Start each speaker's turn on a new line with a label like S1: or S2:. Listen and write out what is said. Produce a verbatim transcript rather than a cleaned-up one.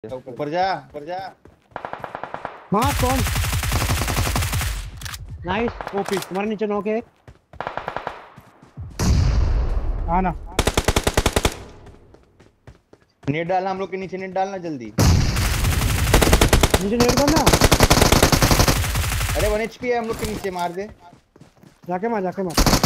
S1: ऊपर जा ऊपर जा।
S2: हाँ कौन? नाइस ओपी तुम्हारे नीचे नॉक है। आना
S1: नेट डालना, हम लोग के नीचे नेट डालना जल्दी।
S2: नीचे नेट करना।
S1: अरे वन एचपी है हम लोग के नीचे, मार दे।
S2: जाके मार जाके मार।